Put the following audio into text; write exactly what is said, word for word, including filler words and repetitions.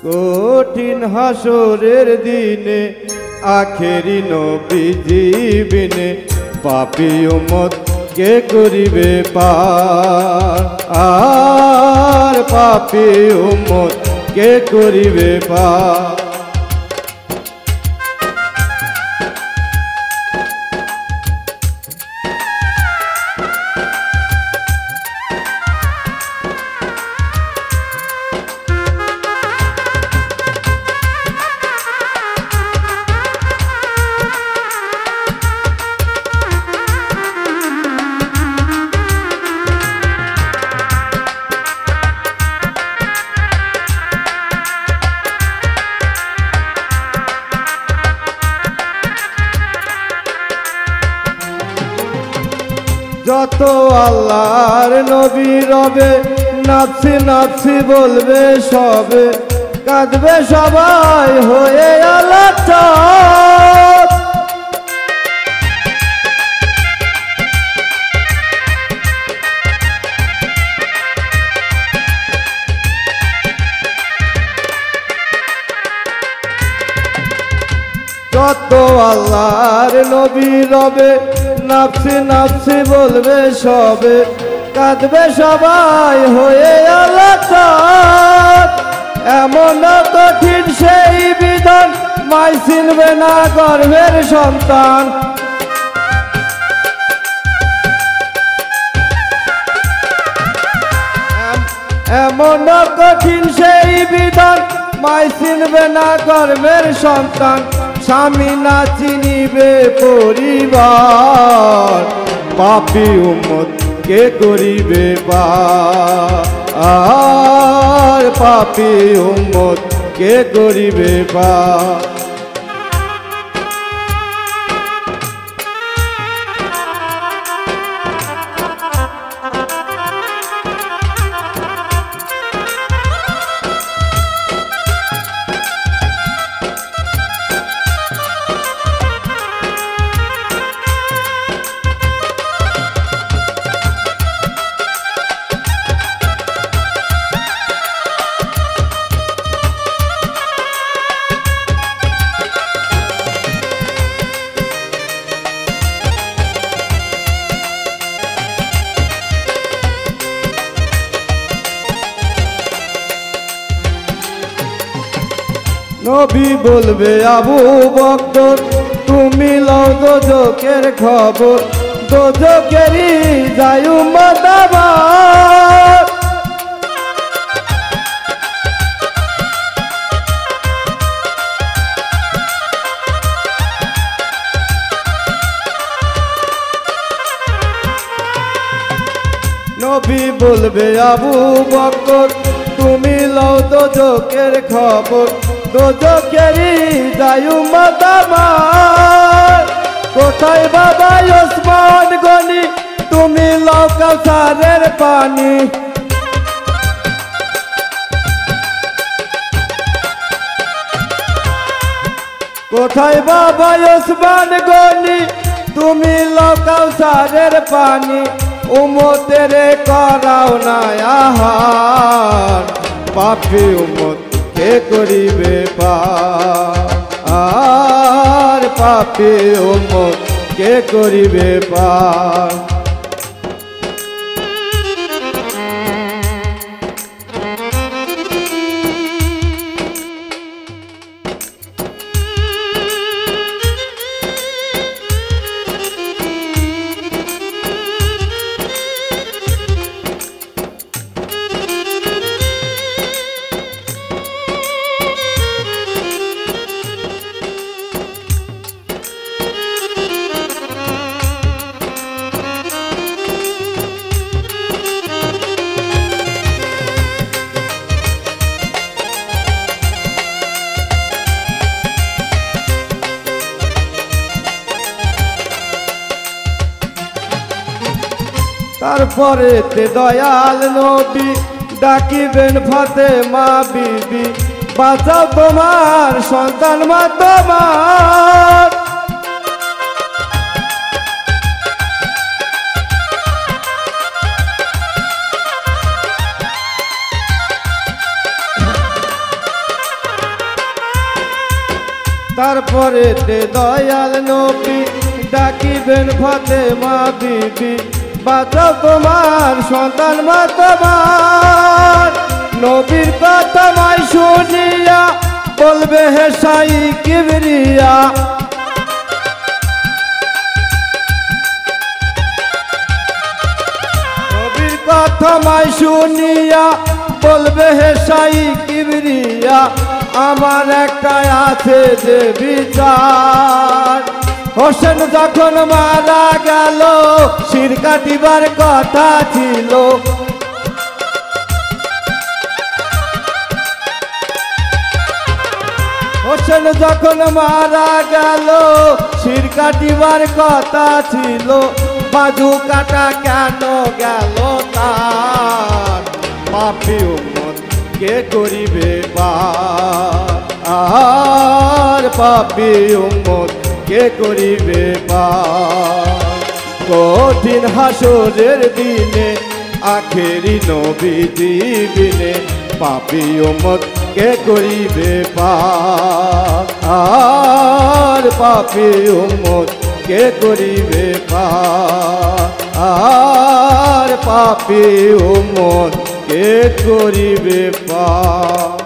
কঠিন হাসরের দিনে আখেরি নবীজি বিনে পাপী উম্মত কে করিবে পার আর পাপী উম্মত কে করিবে পার। যত আল্লাহর নবী রবে নাফসি নাফসি বলবে সবে, কাঁদবে সবাই হয়ে আলাপ। যত আল্লাহর নবী রবে নাফসি নাফসি বলবে সবে, কাঁদবে সবাই হয়ে আলাপ। এমন কঠিন সেই বিধান মাই চিনবে না গর্ভের সন্তান। এমন কঠিন সেই বিধান মাই চিনবে না গর্ভের সন্তান। স্বামী না চিনিবে পরিবার পাপী উম্মত কে করিবে পার আর পাপী উম্মত কে করিবে পার। নবী বলবে আবু বকর তুমি লও দোজখের খবর, দোজখেরই যায় উম্মত আমার। নবী বলবে আবু বকর তুমি লও দোজখের খবর, দোজখেরই যায় উম্মত আমার। কোথায় বাবা ওসমান গনি তুমি লও কাউসারের পানি। কোথায় বাবা ওসমান গনি তুমি লও কাউসারের পানি। উম্মতের করাও না আহার পাপী উম্মত কে করিবে পার আর পাপী উম্মত কে করিবে পার। তারপরে তে দয়াল নবী ডাকিবেন ফাতেমা বিবি, বাঁচাও তোমার সন্তান মা তোমার। তারপরে তে দয়াল নবী ডাকিবেন ফাতেমা বিবি, বাঁচাও তোমার সন্তান মা তোমার। নবীর কথা মাই শুনিয়া বলবে হে সাই কিবরিয়া, নবীর কথা মাই শুনিয়া বলবে হে সাই কিবরিয়া, আমার একটা আছে যে বিচার। হোসেন যখন মারা গেল শির কাটিবার কথা ছিল, হোসেন যখন মারা গেল শির কাটিবার কথা ছিল, বাজু কাটা কেন গেল তার? পাপী উম্মত কে করিবে পার? আর পাপী উম্মত কে করিবে পার? কঠিন হাসরের দিনে আখেরি নবীজি বিনে, পাপী উম্মত কে করিবে পার? আর পাপী উম্মত কে করিবে পার? আর পাপী উম্মত কে করিবে পার?